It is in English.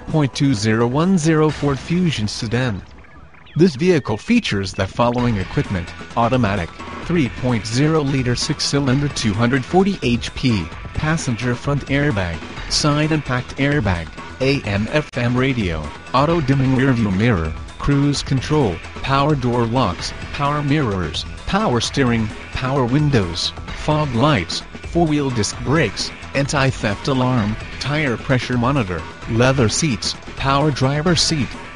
5.2010 Ford Fusion sedan. This vehicle features the following equipment: automatic, 3.0-liter 6-cylinder 240 HP, passenger front airbag, side impact airbag, AM/FM radio, auto-dimming rearview mirror, cruise control, power door locks, power mirrors, power steering, power windows, fog lights, 4-wheel disc brakes, anti-theft alarm, tire pressure monitor, leather seats, power driver seat,